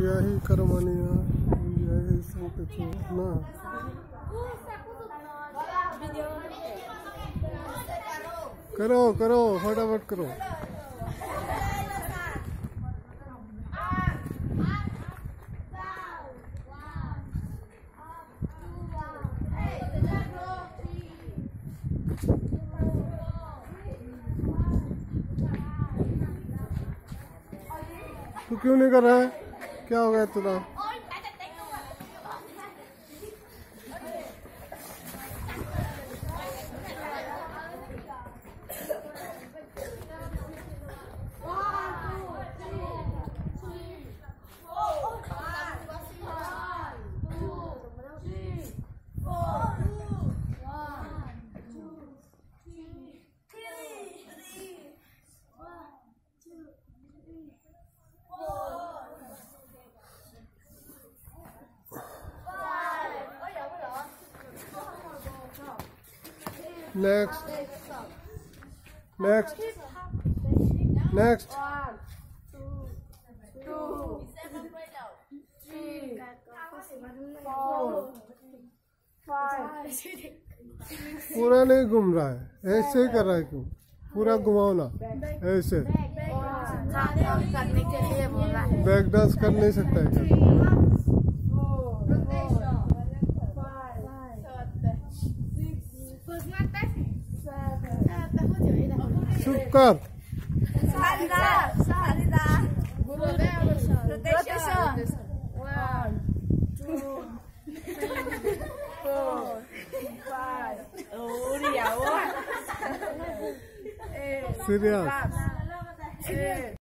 यही करवानिया यही संकेत ना करो करो फटाफट करो। तू क्यों नहीं कर रहा है? क्या हो गया तुला? Next. Next. Next. 1, 2, 3, 4, 5. पूरा नहीं घूम रहा है, ऐसे ही कर रहा है। क्यों पूरा घुमाओ ना ऐसे। करने के लिए बोल रहा है। बैक डांस कर नहीं सकता है क्या? चुप कर। सीरियस